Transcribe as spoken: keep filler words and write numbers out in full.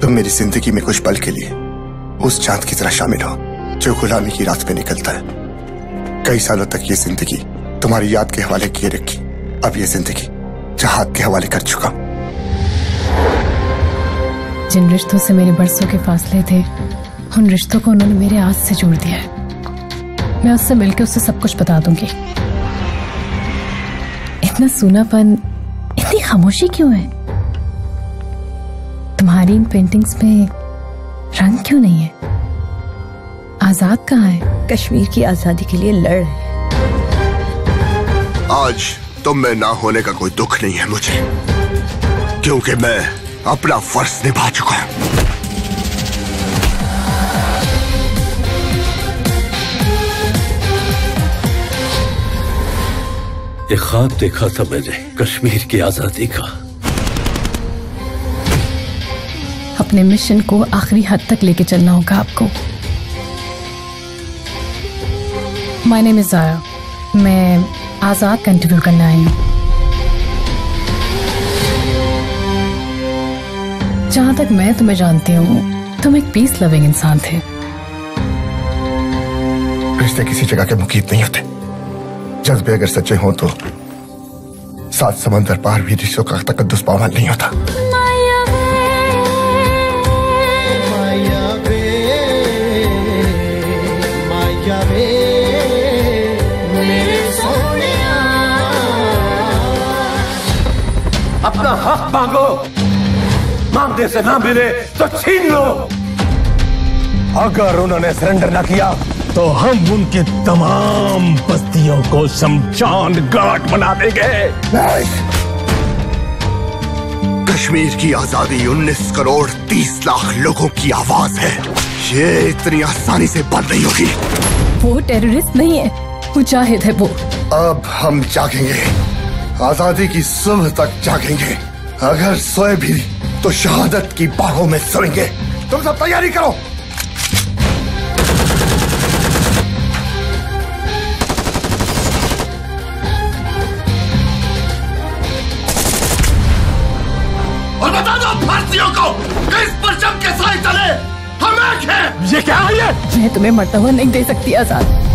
तुम मेरी जिंदगी में कुछ पल के लिए उस चांद की तरह शामिल हो जो गुलामी की रात पे निकलता है। कई सालों तक ये जिंदगी तुम्हारी याद के हवाले किए रखी, अब ये जिंदगी जहाद के हवाले कर चुका। जिन रिश्तों से मेरे बरसों के फासले थे, उन रिश्तों को उन्होंने मेरे आज से जोड़ दिया है। मैं उससे मिलकर उसे सब कुछ बता दूंगी। इतना सूनापन, इतनी खामोशी क्यों है? तुम्हारी इन पेंटिंग्स में रंग क्यों नहीं है? आजाद कहाँ है? कश्मीर की आजादी के लिए लड़ रहे हैं। आज तुम में ना होने का कोई दुख नहीं है मुझे, क्योंकि मैं अपना फर्ज निभा चुका हूं। एक ख्वाब देखा था मैंने कश्मीर की आजादी का। अपने मिशन को आखिरी हद तक लेके चलना होगा आपको। माय नेम इज ज़ाया, मैं आजाद का इंटरव्यू करने आई हूँ। जहां तक मैं तुम्हें जानती हूँ, तुम एक पीस लविंग इंसान थे। रिश्ते किसी जगह के मुकीत नहीं होते। जज्बे अगर सच्चे हों तो सात समंदर पार भी रिश्तों का तकद्दुस पामाल नहीं होता। अपना हक मांगो, मांगने से ना मिले तो छीन लो। अगर उन्होंने सरेंडर ना किया तो हम उनकी तमाम बस्तियों को शमशान घाट बना देंगे। कश्मीर की आजादी उन्नीस करोड़ तीस लाख लोगों की आवाज है। ये इतनी आसानी से बंद नहीं होगी। वो टेररिस्ट नहीं है, मुजाहिद है वो। अब हम जागेंगे, आजादी की सुबह तक जागेंगे। अगर सोए भी तो शहादत की बाहों में सोएंगे। तुम सब तैयारी करो। और बता दो भारतीयों को, इस परचम के साए तले हम एक हैं। ये क्या है? ये मैं तुम्हें मरता हुआ नहीं दे सकती आजाद।